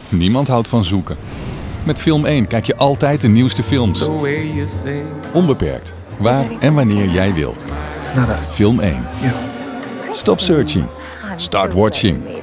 Niemand houdt van zoeken. Met Film 1 kijk je altijd de nieuwste films. Onbeperkt. Waar en wanneer jij wilt. Film 1. Stop searching. Start watching.